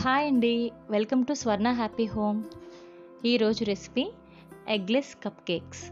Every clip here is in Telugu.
హాయ్ అండి, welcome to Swarna happy home. ఈరోజు రెసిపీ ఎగ్లెస్ కప్ కేక్స్.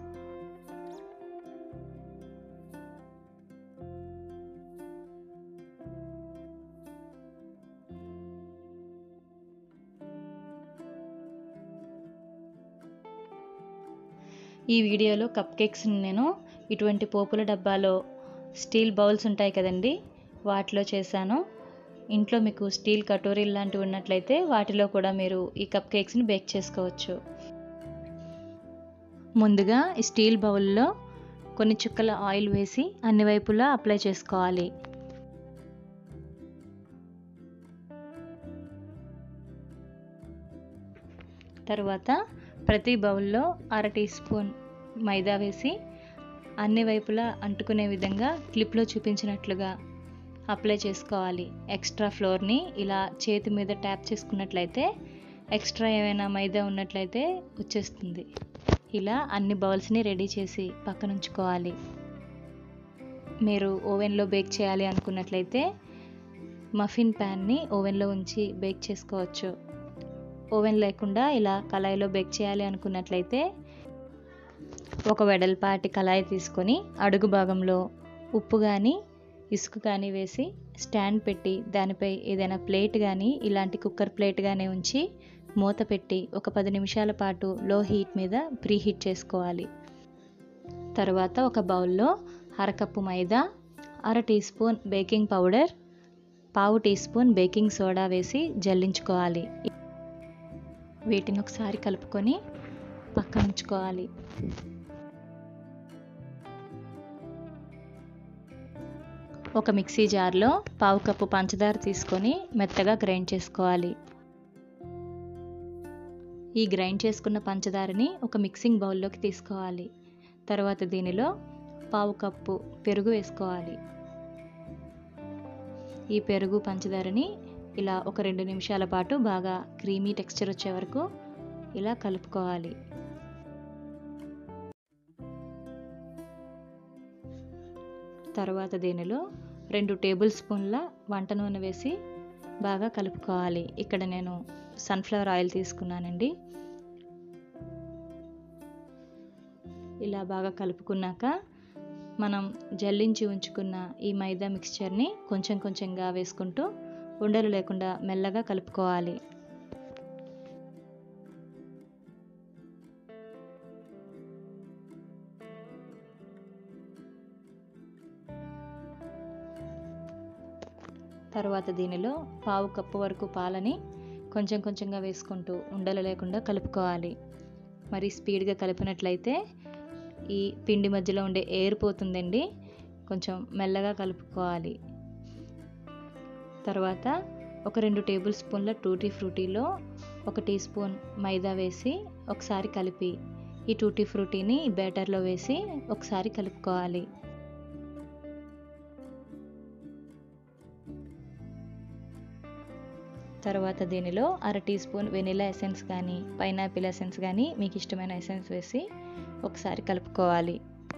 ఈ వీడియోలో కప్ కేక్స్ని నేను ఇటువంటి పోపుల డబ్బాలో స్టీల్ బౌల్స్ ఉంటాయి కదండి, వాటిలో చేశాను. ఇంట్లో మీకు స్టీల్ కటోరీలు లాంటివి ఉన్నట్లయితే వాటిలో కూడా మీరు ఈ కప్ కేక్స్ని బేక్ చేసుకోవచ్చు. ముందుగా ఈ స్టీల్ బౌల్లో కొన్ని చుక్కల ఆయిల్ వేసి అన్ని వైపులా అప్లై చేసుకోవాలి. తర్వాత ప్రతి బౌల్లో 1/2 టీ స్పూన్ మైదా వేసి అన్ని వైపులా అంటుకునే విధంగా క్లిప్లో చూపించినట్లుగా అప్లై చేసుకోవాలి. ఎక్స్ట్రా ఫ్లోర్ని ఇలా చేతి మీద ట్యాప్ చేసుకున్నట్లయితే ఎక్స్ట్రా ఏమైనా మైదా ఉన్నట్లయితే వచ్చేస్తుంది. ఇలా అన్ని బౌల్స్ని రెడీ చేసి పక్కన ఉంచుకోవాలి. మీరు ఓవెన్లో బేక్ చేయాలి అనుకున్నట్లయితే మఫిన్ ప్యాన్ని ఓవెన్లో ఉంచి బేక్ చేసుకోవచ్చు. ఓవెన్ లేకుండా ఇలా కళాయిలో బేక్ చేయాలి అనుకున్నట్లయితే ఒక వెడల్పాటి కళాయి తీసుకొని అడుగు భాగంలో ఉప్పు కానీ ఇసుక కానీ వేసి స్టాండ్ పెట్టి దానిపై ఏదైనా ప్లేట్ కానీ ఇలాంటి కుక్కర్ ప్లేట్ కానీ ఉంచి మూత పెట్టి ఒక 10 నిమిషాల పాటు లో హీట్ మీద ప్రీ హీట్ చేసుకోవాలి. తర్వాత ఒక బౌల్లో 1/2 cup maida, 1/2 teaspoon baking powder, 1/2 teaspoon baking soda వేసి జల్లించుకోవాలి. వీటిని ఒకసారి కలుపుకొని పక్కన ఉంచుకోవాలి. ఒక మిక్సీ జార్లో 1/2 కప్పు పంచదార తీసుకొని మెత్తగా గ్రైండ్ చేసుకోవాలి. ఈ గ్రైండ్ చేసుకున్న పంచదారని ఒక మిక్సింగ్ బౌల్లోకి తీసుకోవాలి. తర్వాత దీనిలో 1/2 కప్పు పెరుగు వేసుకోవాలి. ఈ పెరుగు పంచదారని ఇలా ఒక 2 నిమిషాల పాటు బాగా క్రీమీ టెక్స్చర్ వచ్చే వరకు ఇలా కలుపుకోవాలి. తర్వాత దీనిలో 2 టేబుల్ స్పూన్ల వంట నూనె వేసి బాగా కలుపుకోవాలి. ఇక్కడ నేను సన్ఫ్లవర్ ఆయిల్ తీసుకున్నానండి. ఇలా బాగా కలుపుకున్నాక మనం జల్లించి ఉంచుకున్న ఈ మైదా మిక్స్చర్ని కొంచెం కొంచెంగా వేసుకుంటూ ఉండలు లేకుండా మెల్లగా కలుపుకోవాలి. తర్వాత దీనిలో 1/2 కప్పు వరకు పాలని కొంచెం కొంచెంగా వేసుకుంటూ ఉండలు లేకుండా కలుపుకోవాలి. మరి స్పీడ్గా కలిపినట్లయితే ఈ పిండి మధ్యలో ఉండే ఎయిర్ పోతుందండి. కొంచెం మెల్లగా కలుపుకోవాలి. తర్వాత ఒక 2 టేబుల్ స్పూన్ల టూటీ ఫ్రూటీలో 1 టీ స్పూన్ మైదా వేసి ఒకసారి కలిపి ఈ టూటీ ఫ్రూటీని బ్యాటర్లో వేసి ఒకసారి కలుపుకోవాలి. తర్వాత దీనిలో 1/2 టీ స్పూన్ వెనిలా ఎసెన్స్ కానీ పైనాపిల్ ఎసెన్స్ కానీ మీకు ఇష్టమైన ఎసెన్స్ వేసి ఒకసారి కలుపుకోవాలి.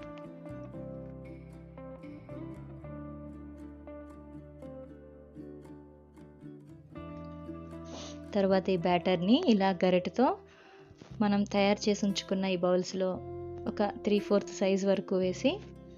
తర్వాత ఈ బ్యాటర్ని ఇలా గరిటెతో మనం తయారు చేసి ఉంచుకున్న ఈ బౌల్స్లో ఒక 3/4 సైజ్ వరకు వేసి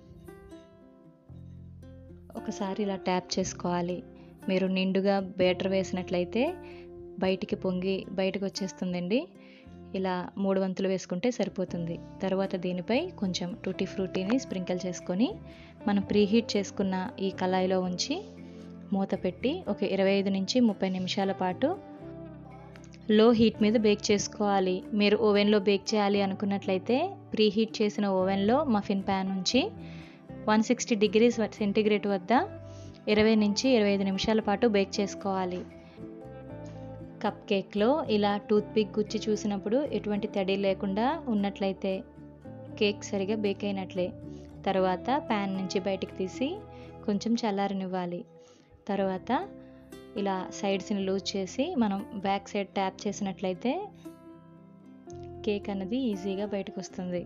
ఒకసారి ఇలా ట్యాప్ చేసుకోవాలి. మీరు నిండుగా బ్యాటర్ వేసినట్లయితే బయటికి పొంగి బయటకు వచ్చేస్తుందండి. ఇలా 3 వంతులు వేసుకుంటే సరిపోతుంది. తర్వాత దీనిపై కొంచెం టూటీ ఫ్రూటీని స్ప్రింకిల్ చేసుకొని మనం ప్రీహీట్ చేసుకున్న ఈ కళాయిలో ఉంచి మూత పెట్టి ఒక 25 నుంచి 30 నిమిషాల పాటు లో హీట్ మీద బేక్ చేసుకోవాలి. మీరు ఓవెన్లో బేక్ చేయాలి అనుకున్నట్లయితే ప్రీహీట్ చేసిన ఓవెన్లో మఫిన్ ప్యాన్ ఉంచి 160 డిగ్రీస్ సెంటీగ్రేడ్ వద్ద 20 నుంచి 25 నిమిషాల పాటు బేక్ చేసుకోవాలి. కప్ కేక్లో ఇలా టూత్ పిక్ గుచ్చి చూసినప్పుడు ఎటువంటి తడి లేకుండా ఉన్నట్లయితే కేక్ సరిగా బేక్ అయినట్లే. తర్వాత ప్యాన్ నుంచి బయటికి తీసి కొంచెం చల్లారనివ్వాలి. తర్వాత ఇలా సైడ్స్ని లూజ్ చేసి మనం బ్యాక్ సైడ్ ట్యాప్ చేసినట్లయితే కేక్ అనేది ఈజీగా బయటకు వస్తుంది.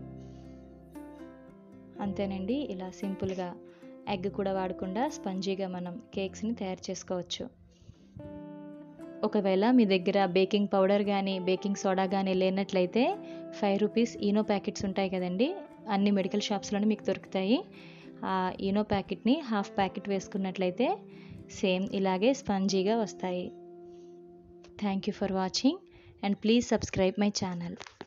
అంతేనండి, ఇలా సింపుల్గా ఎగ్ కూడా వాడకుండా స్పంజీగా మనం కేక్స్ని తయారు చేసుకోవచ్చు. ఒకవేళ మీ దగ్గర బేకింగ్ పౌడర్ కానీ బేకింగ్ సోడా కానీ లేనట్లయితే 5 రూపీస్ ఈనో ప్యాకెట్స్ ఉంటాయి కదండి, అన్ని మెడికల్ షాప్స్లోనే మీకు దొరుకుతాయి. ఆ ఈనో ప్యాకెట్ని హాఫ్ ప్యాకెట్ వేసుకున్నట్లయితే సేమ్ ఇలాగే స్పంజీగా వస్తాయి. Thank you for watching and please subscribe my channel.